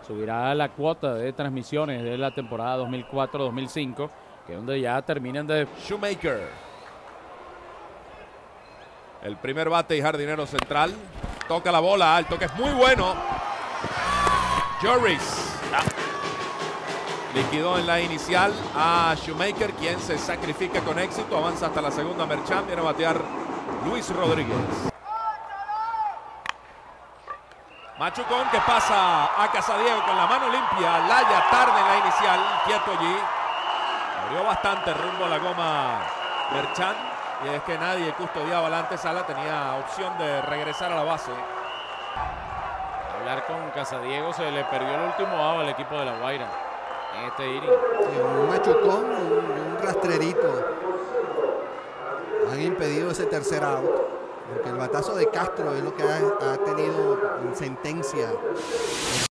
subirá la cuota de transmisiones de la temporada 2004-2005, que es donde ya terminan de... Shoemaker. El primer bate y jardinero central. Toca la bola alto, que es muy bueno. Joris liquidó en la inicial a Shoemaker, quien se sacrifica con éxito. Avanza hasta la segunda Merchant. Viene a batear Luis Rodríguez. Machucón, que pasa a Casadiego con la mano limpia. Laya tarde en la inicial, quieto allí. Abrió bastante rumbo a la goma Merchant. Y es que nadie custodiaba la antesala. Tenía opción de regresar a la base. Hablar con Casadiego, se le perdió el último out al equipo de La Guaira en este inning. Un machucón, un rastrerito han impedido ese tercer out, porque el batazo de Castro es lo que ha tenido en sentencia